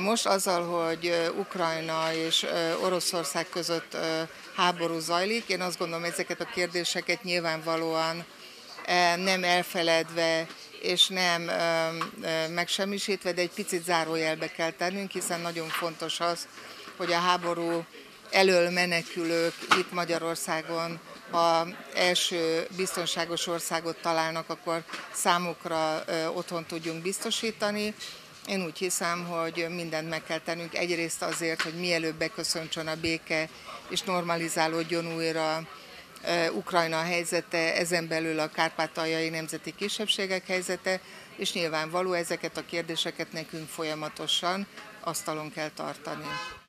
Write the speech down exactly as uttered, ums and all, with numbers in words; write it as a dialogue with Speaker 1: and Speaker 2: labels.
Speaker 1: Most azzal, hogy Ukrajna és Oroszország között háború zajlik, én azt gondolom, ezeket a kérdéseket nyilvánvalóan nem elfeledve és nem megsemmisítve, de egy picit zárójelbe kell tennünk, hiszen nagyon fontos az, hogy a háború elől menekülők itt Magyarországon, ha első biztonságos országot találnak, akkor számukra otthon tudjunk biztosítani. Én úgy hiszem, hogy mindent meg kell tennünk egyrészt azért, hogy mielőbb beköszöntsön a béke és normalizálódjon újra Ukrajna helyzete, ezen belül a kárpátaljai nemzeti kisebbségek helyzete, és nyilvánvaló ezeket a kérdéseket nekünk folyamatosan asztalon kell tartani.